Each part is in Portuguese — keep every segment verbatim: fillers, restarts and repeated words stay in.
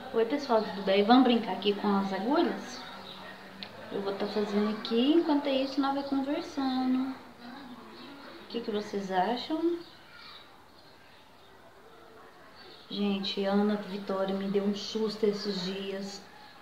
Oi pessoal, tudo bem? Vamos brincar aqui com as agulhas? Eu vou estar tá fazendo aqui, enquanto isso nós vamos conversando. O que, que vocês acham? Gente, a Ana Vitória me deu um susto esses dias.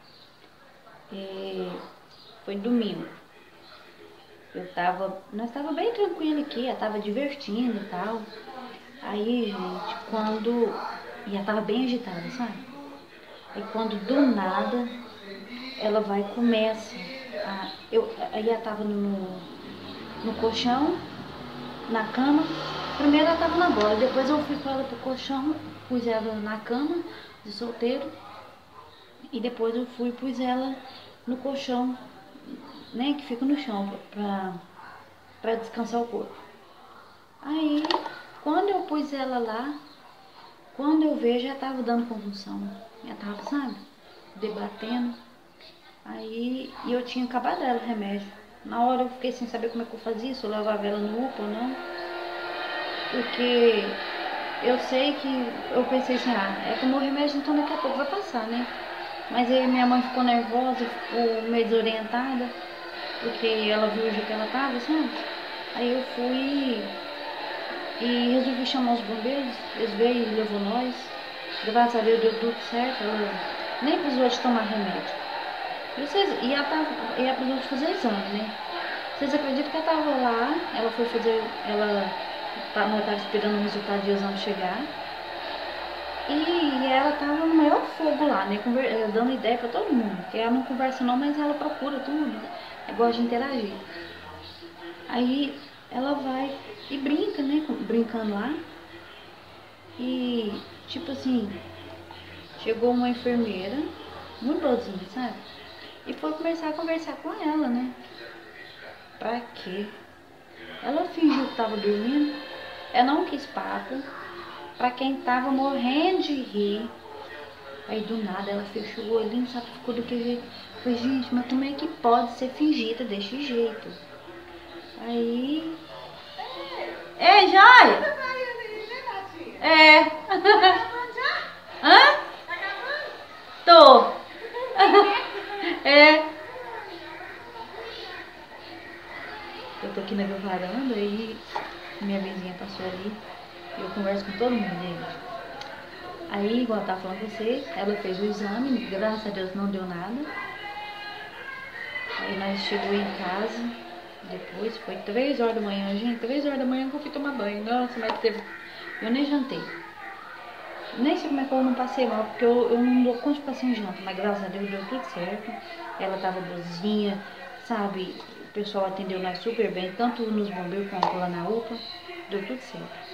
É, foi domingo. Eu tava, nós tava bem tranquilo aqui, ela tava divertindo e tal. Aí, gente, quando... E ela tava bem agitada, sabe? Aí quando do nada ela vai e começa a... Eu, aí ela tava no, no colchão, na cama. Primeiro ela tava na bola, depois eu fui com ela pro colchão, pus ela na cama de solteiro. E depois eu fui e pus ela no colchão, né, que fica no chão, pra, pra descansar o corpo. Aí, quando eu pus ela lá, quando eu vejo, já tava dando convulsão. Já tava, sabe, debatendo. Aí, e eu tinha acabado dela o remédio. Na hora eu fiquei sem saber como é que eu fazia, se eu levava ela no U P A ou não. Porque eu sei que, eu pensei assim, ah, é tomou o remédio, então daqui a pouco vai passar, né? Mas aí minha mãe ficou nervosa, ficou meio desorientada, porque ela viu o jeito que ela tava, sabe? Aí eu fui e resolvi chamar os bombeiros, eles veio e levou nós. Graças a Deus deu tudo certo, ela nem precisou de tomar remédio. E, vocês, e, ela, tava, e ela precisou de fazer exame, né? Vocês acreditam que ela tava lá, ela foi fazer, ela nós estava esperando o resultado de exame chegar. E ela tava no maior fogo lá, né? Conver dando ideia pra todo mundo. Porque ela não conversa não, mas ela procura tudo. Gosta de interagir. Aí ela vai e brinca, né? Brincando lá. E tipo assim, chegou uma enfermeira, muito boazinha, sabe? E foi começar a conversar com ela, né? Pra quê? Ela fingiu que tava dormindo. Ela não quis papo. Pra quem tava morrendo de rir. Aí do nada ela fechou o olhinho, sabe? Ficou daquele jeito. Falei, gente, mas como é que pode ser fingida desse jeito? Aí. Ei, Joia! É. Hã? Tô. É. Eu tô aqui na minha varanda e minha vizinha passou ali. E eu converso com todo mundo, gente. Aí, igual eu tava falando com você, ela fez o exame, graças a Deus não deu nada. Aí nós chegou em casa, depois foi três horas da manhã, gente, três horas da manhã que eu fui tomar banho. Nossa, mas teve... Eu nem jantei. Nem sei como é que eu não passei mal, porque eu, eu não dou conta de passar em janta, mas graças a Deus deu tudo certo. Ela tava boazinha, sabe? O pessoal atendeu nós super bem, tanto nos bombeiros quanto lá na U P A, deu tudo certo.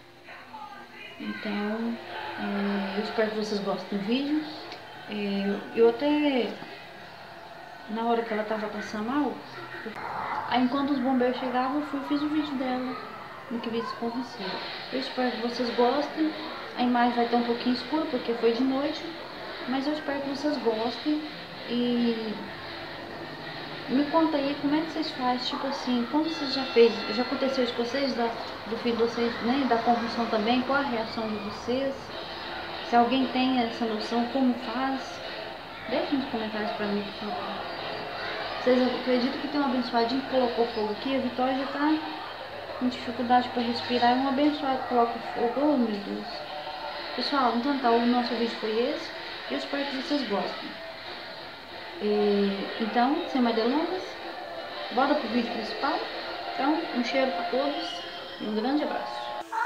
Então, é, eu espero que vocês gostem do vídeo. É, eu até, na hora que ela tava passando mal, aí enquanto os bombeiros chegavam, eu fui e fiz o vídeo dela, no que vídeo convencer. Eu espero que vocês gostem. A imagem vai estar um pouquinho escura, porque foi de noite, mas eu espero que vocês gostem. E me conta aí como é que vocês fazem, tipo assim, como vocês já fez, já aconteceu isso com vocês, da, do filho de vocês, né, da convulsão também, qual a reação de vocês? Se alguém tem essa noção, como faz? Deixe nos comentários pra mim, por favor. Vocês acreditam que tem um abençoadinho que colocou fogo aqui? A Vitória já tá com dificuldade para respirar, e um abençoado coloca fogo, oh meu Deus. Pessoal, então tá, o nosso vídeo foi esse, eu espero que vocês gostem. E, então, sem mais delongas, bora pro vídeo principal. Então, um cheiro para todos e um grande abraço.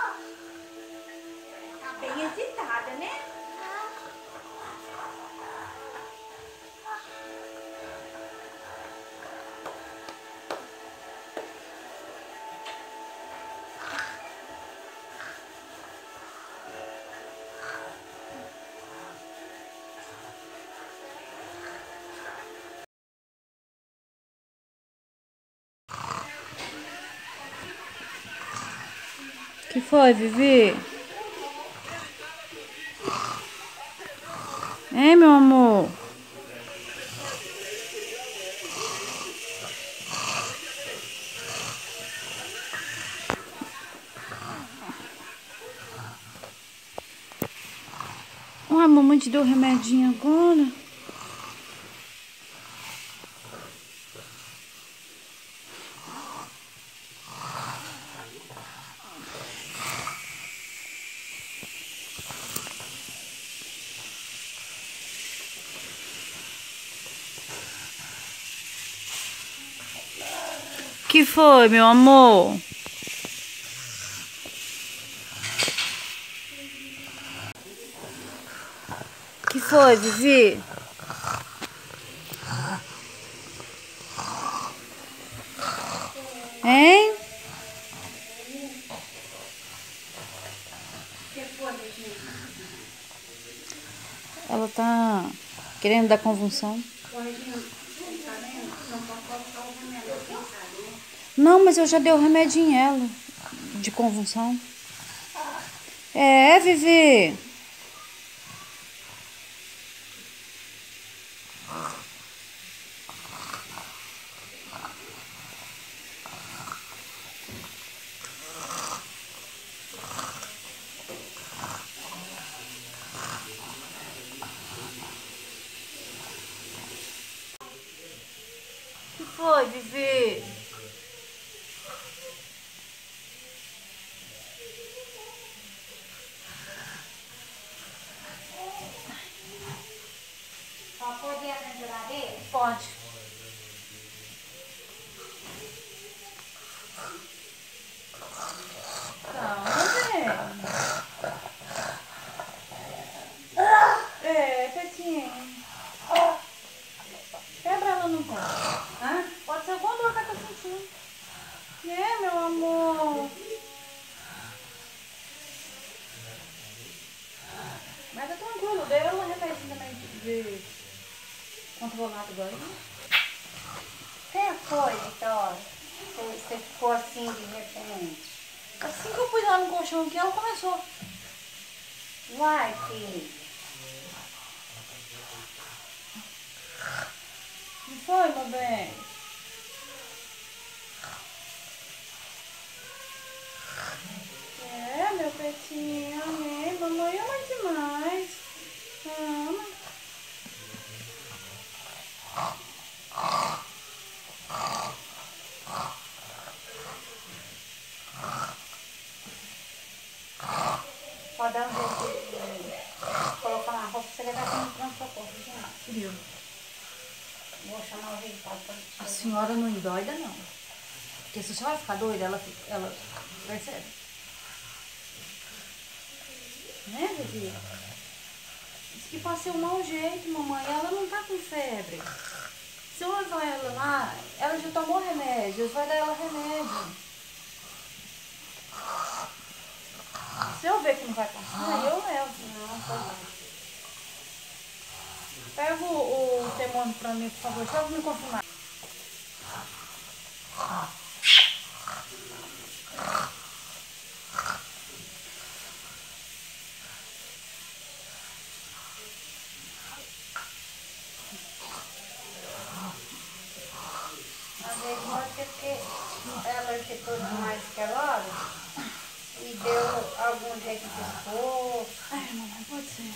Tá bem agitada, né? Que foi, Vivi? Hein, meu amor? Ai, mamãe. mamãe te deu remedinho agora. Que foi, meu amor? Que foi, Vivi? Hein? Ela tá querendo dar convulsão. Não, mas eu já dei o remédio em ela de convulsão. É, Vivi. Que foi, Vivi? Pode pôr dentro da geladeira? Pode. Calma, velho. É, Petinho. Quebra ela no pé. Hã? Pode ser alguma dor que ela tá sentindo. É, meu amor. Mas é tranquilo, deu uma remédio também de controlado agora. Quem foi, Vitória? Você você ficou assim de repente? Assim que eu pus ela no colchão aqui, ela começou. Vai, filho. Não foi, meu bem? É, meu petinho, amei. Mamãe ama demais. Ama. Pode dar um jeito de colocar na roupa, você levar aqui no pronto-socorro, gente. Viu? Vou chamar o resultado para A te senhora não endoida, não. Porque se a senhora ficar doida, ela, fica- ela percebe. Né, Vivi? Diz que passei um mau jeito, mamãe. Ela não tá com febre. Se eu levar ela lá, ela já tomou remédio. Vai dar ela remédio. Se eu ver que não vai passar, eu levo. Não, foi bom. Pega o, o termômetro pra mim, por favor. Só pra me confirmar. Às vezes pode ser porque ela ficou mais quelosa e deu algum jeito de pescoço. Ai, mamãe, pode ser.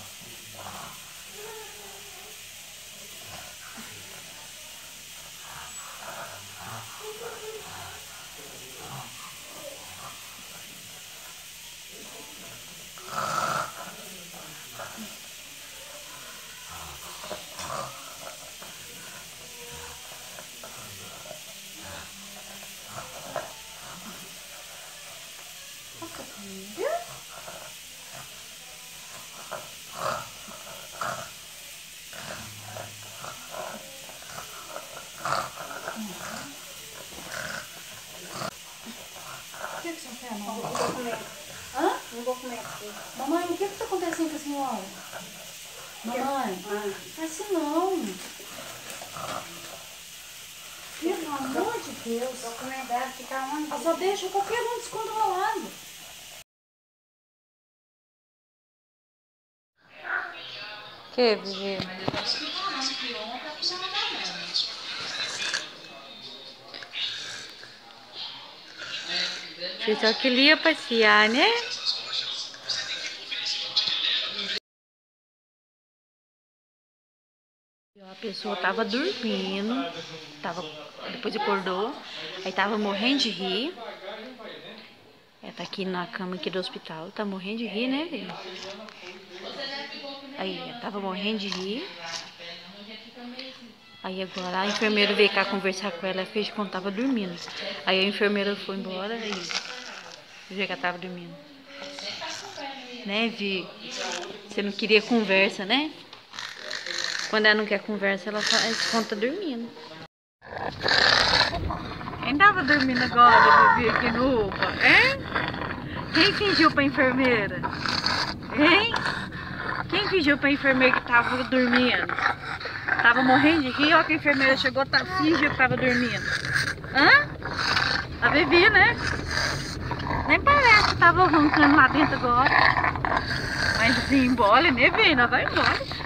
O que que você quer, Um mamãe? documento. Hã? Um documento. Sim. Mamãe, o que que tá acontecendo com a senhora? Mamãe, Ah, assim não. Pelo amor de Deus. o documento deve ficar onde? Ela só deixa qualquer um descontrolado. Que, Vivi? Você só queria passear, né? A pessoa tava dormindo, tava, depois acordou, aí tava morrendo de rir. Ela tá aqui na cama aqui do hospital, tá morrendo de rir, né, velho? Aí, ela tava morrendo de rir. Aí agora a enfermeira veio cá conversar com ela, ela fez de conta tava dormindo. Aí a enfermeira foi embora e viu que ela tava dormindo. Né, Vi? Você não queria conversa, né? Quando ela não quer conversa, ela faz de conta dormindo. Quem tava dormindo agora, Vivi, aqui no UPA, hein? Quem fingiu pra enfermeira? Hein? Quem fingiu pra enfermeira que tava dormindo? Tava morrendo de rir, ó, que a enfermeira chegou, tá, fingiu que tava dormindo. Hã? A Vivi, né? Nem parece que tava roncando lá dentro agora. Mas assim, embora, né, Vina? Vai embora.